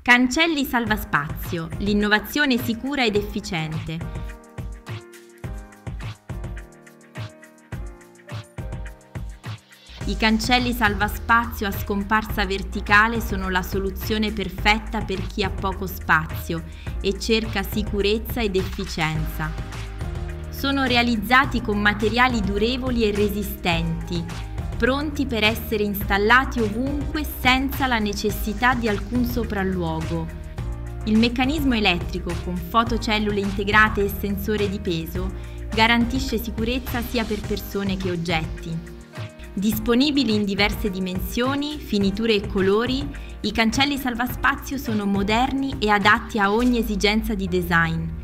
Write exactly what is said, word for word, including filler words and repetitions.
Cancelli salvaspazio, l'innovazione sicura ed efficiente. I cancelli salvaspazio a scomparsa verticale sono la soluzione perfetta per chi ha poco spazio e cerca sicurezza ed efficienza. Sono realizzati con materiali durevoli e resistenti, pronti per essere installati ovunque senza la necessità di alcun sopralluogo. Il meccanismo elettrico con fotocellule integrate e sensore di peso garantisce sicurezza sia per persone che oggetti. Disponibili in diverse dimensioni, finiture e colori, i cancelli salvaspazio sono moderni e adatti a ogni esigenza di design.